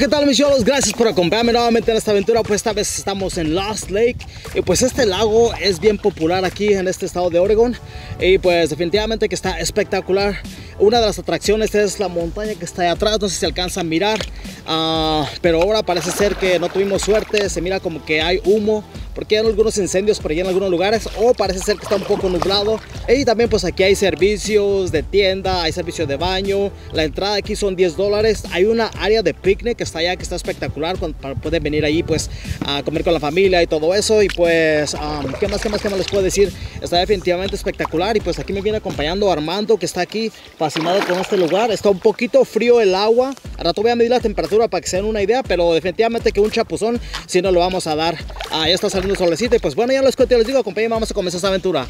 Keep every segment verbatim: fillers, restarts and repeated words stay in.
¿qué tal, mis cholos? Gracias por acompañarme nuevamente en esta aventura. Pues esta vez estamos en Lost Lake. Y pues este lago es bien popular aquí en este estado de Oregon. Y pues definitivamente que está espectacular. Una de las atracciones es la montaña que está ahí atrás. No sé si se alcanza a mirar. Uh, pero ahora parece ser que no tuvimos suerte. Se mira como que hay humo, porque hay algunos incendios por allá en algunos lugares. O parece ser que está un poco nublado. Y también pues aquí hay servicios de tienda, hay servicio de baño. La entrada aquí son diez dólares. Hay una área de picnic que está allá, que está espectacular, para poder venir ahí pues a comer con la familia y todo eso. Y pues um, ¿qué más, qué más, qué más les puedo decir? Está definitivamente espectacular. Y pues aquí me viene acompañando Armando, que está aquí fascinado con este lugar. Está un poquito frío el agua. Al rato voy a medir la temperatura para que se den una idea, pero definitivamente que un chapuzón si no lo vamos a dar. Ah, ya está saliendo el solecito. Y pues bueno, ya les cuento, les digo, acompáñenme, vamos a comenzar esta aventura.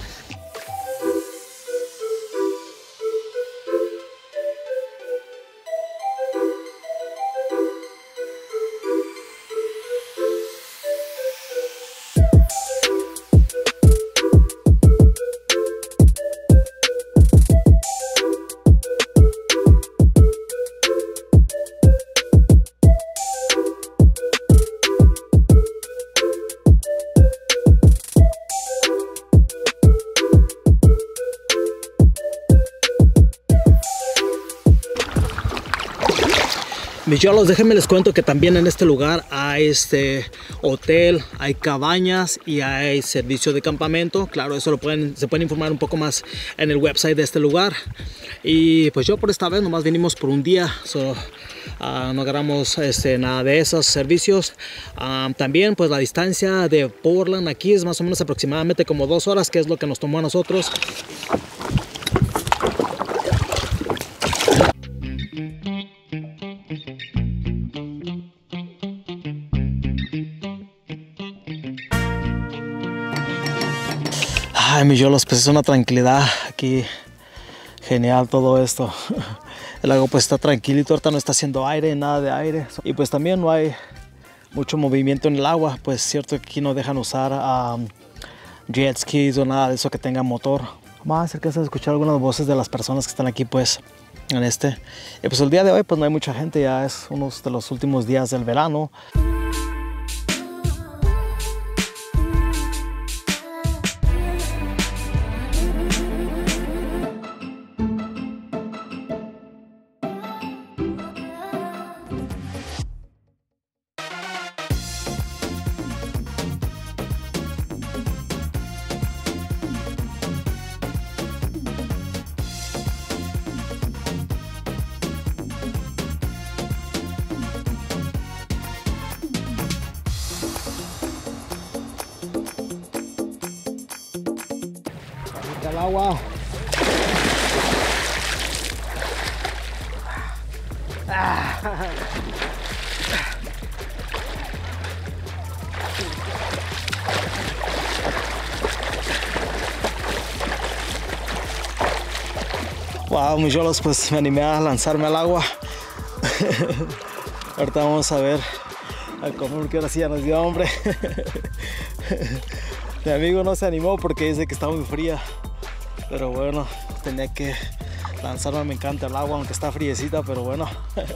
Mis cholos, déjenme les cuento que también en este lugar hay este hotel, hay cabañas y hay servicio de campamento. Claro, eso lo pueden, se pueden informar un poco más en el website de este lugar. Y pues yo por esta vez nomás vinimos por un día, so, uh, no agarramos este, nada de esos servicios. Um, también pues la distancia de Portland aquí es más o menos aproximadamente como dos horas, que es lo que nos tomó a nosotros. Ay, mis cholos, pues es una tranquilidad aquí, genial todo esto. El lago pues está tranquilito, ahorita no está haciendo aire, nada de aire. Y pues también no hay mucho movimiento en el agua, pues cierto que aquí no dejan usar um, jet skis o nada de eso que tenga motor. Más cerca de escuchar algunas voces de las personas que están aquí pues en este. Y pues el día de hoy pues no hay mucha gente, ya es uno de los últimos días del verano. El agua. Ah. Wow, mis cholos, pues me animé a lanzarme al agua. Ahorita vamos a ver a comer, que ahora sí ya nos dio hambre. Mi amigo no se animó porque dice que está muy fría. Pero bueno, tenía que lanzarme, me encanta el agua, aunque está friecita, pero bueno.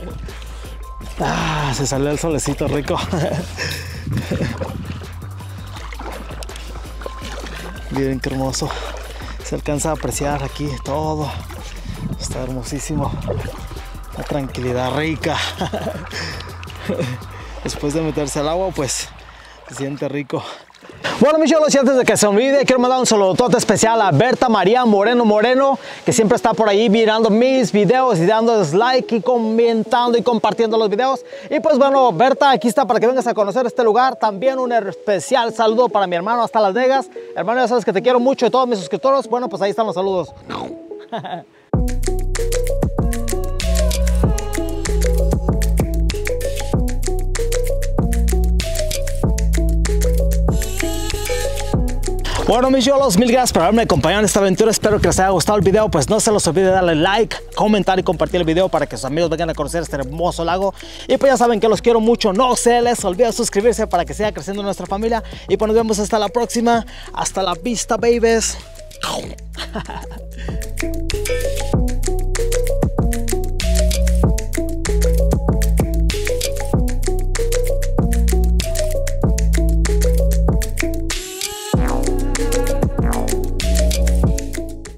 Ah, se salió el solecito rico. Miren qué hermoso. Se alcanza a apreciar aquí todo. Está hermosísimo. La tranquilidad rica. Después de meterse al agua, pues se siente rico. Bueno, mis cholos, y antes de que se olvide, quiero mandar un saludote especial a Berta María Moreno Moreno, que siempre está por ahí mirando mis videos y dándoles like y comentando y compartiendo los videos. Y pues bueno, Berta, aquí está para que vengas a conocer este lugar. También un especial saludo para mi hermano hasta Las Vegas. Hermano, ya sabes que te quiero mucho, y todos mis suscriptores. Bueno, pues ahí están los saludos. Bueno, mis cholos, mil gracias por haberme acompañado en esta aventura. Espero que les haya gustado el video. Pues no se los olvide darle like, comentar y compartir el video para que sus amigos vengan a conocer este hermoso lago. Y pues ya saben que los quiero mucho. No se les olvide suscribirse para que siga creciendo nuestra familia. Y pues nos vemos hasta la próxima. Hasta la vista, babies.